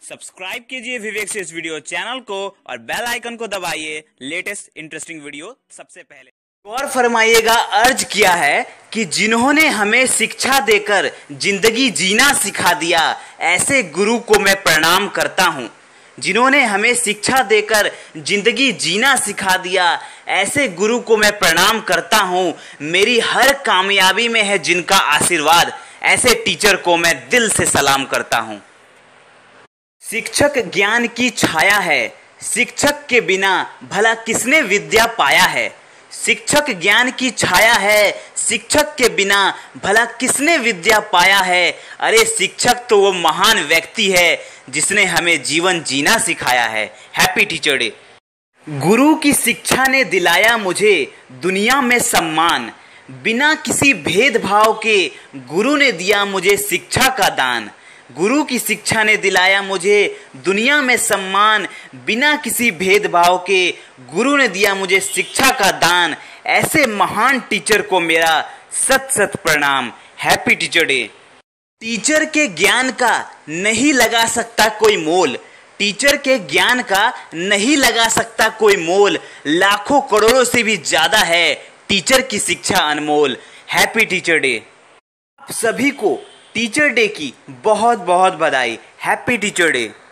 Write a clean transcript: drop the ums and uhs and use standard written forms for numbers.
Subscribe कीजिए विवेक से इस वीडियो चैनल को और बेल आइकन को दबाइए लेटेस्ट इंटरेस्टिंग वीडियो सबसे पहले। गौर फरमाइएगा, अर्ज किया है कि जिन्होंने हमें शिक्षा देकर जिंदगी जीना सिखा दिया, ऐसे गुरु को मैं प्रणाम करता हूँ। जिन्होंने हमें शिक्षा देकर जिंदगी जीना सिखा दिया, ऐसे गुरु को मैं प्रणाम करता हूँ। मेरी हर कामयाबी में है जिनका आशीर्वाद, ऐसे टीचर को मैं दिल से सलाम करता हूँ। शिक्षक ज्ञान की छाया है, शिक्षक के बिना भला किसने विद्या पाया है। शिक्षक ज्ञान की छाया है, शिक्षक के बिना भला किसने विद्या पाया है। अरे शिक्षक तो वो महान व्यक्ति है जिसने हमें जीवन जीना सिखाया है। Happy teacher day. गुरु की शिक्षा ने दिलाया मुझे दुनिया में सम्मान, बिना किसी भेदभाव के गुरु ने दिया मुझे शिक्षा का दान। गुरु की शिक्षा ने दिलाया मुझे दुनिया में सम्मान, बिना किसी भेदभाव के गुरु ने दिया मुझे शिक्षा का दान। ऐसे महान टीचर को मेरा सत सत प्रणाम। Happy teacher day. टीचर के ज्ञान का नहीं लगा सकता कोई मोल, टीचर के ज्ञान का नहीं लगा सकता कोई मोल। लाखों करोड़ों से भी ज्यादा है टीचर की शिक्षा अनमोल। Happy teacher day. आप सभी को टीचर डे की बहुत बहुत बधाई। Happy teacher day.